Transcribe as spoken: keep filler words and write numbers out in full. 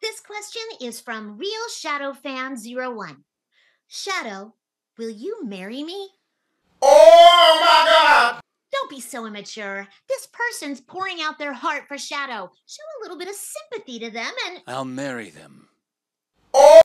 This question is from Real Shadow Fan zero one. Shadow, will you marry me? Oh my God! Don't be so immature. This person's pouring out their heart for Shadow. Show a little bit of sympathy to them and I'll marry them. Oh!